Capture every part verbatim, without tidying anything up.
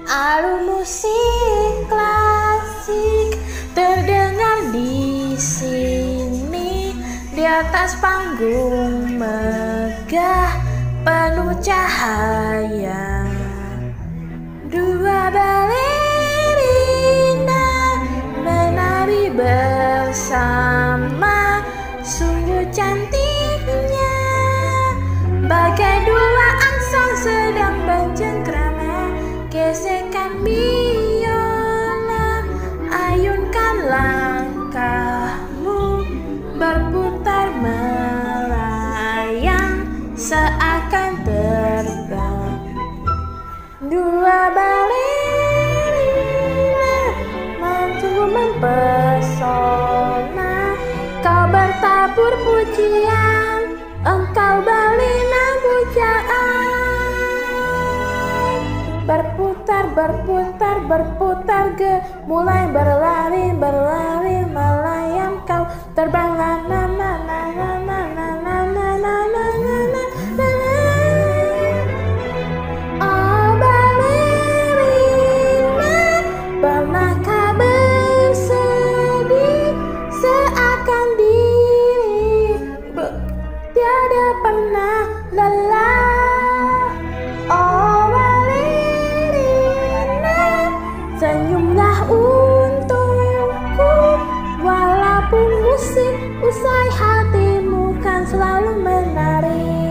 Alu musik klasik terdengar di sini, di atas panggung megah penuh cahaya. Dua balerina menari bersama, sungguh cantiknya, bagai dua angsang sedang bercengkrama. Gesekan biola, ayunkan langkahmu, berputar melayang seakan terbang. Dua balerina maju mempesona, kau bertabur pujian, engkau balina pujaan. Berputar, berputar, berputar, ge, mulai berlari, berlari, melayang, kau terbang, na na na na na na na na na na na na na. Oh balerina, pernahkah bersedih seakan diri tiada pernah lelah? Oh senyumlah untukku, walaupun musik usai hatimu kan selalu menari.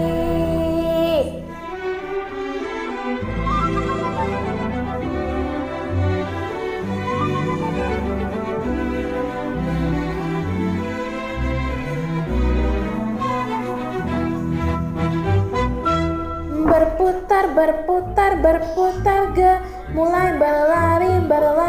Berputar, berputar, berputar, ge, mulai berlari, berlari.